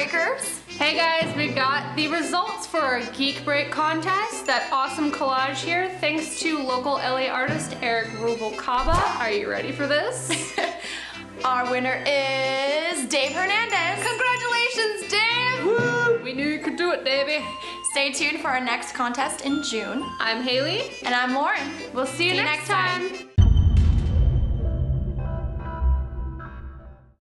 Breakers. Hey guys, we got the results for our Geek Break contest. That awesome collage here, thanks to local LA artist Eric Rubalcaba. Are you ready for this? Our winner is Dave Hernandez. Congratulations, Dave! Woo! We knew you could do it, Davey. Stay tuned for our next contest in June. I'm Haley. And I'm Lauren. We'll see you next time.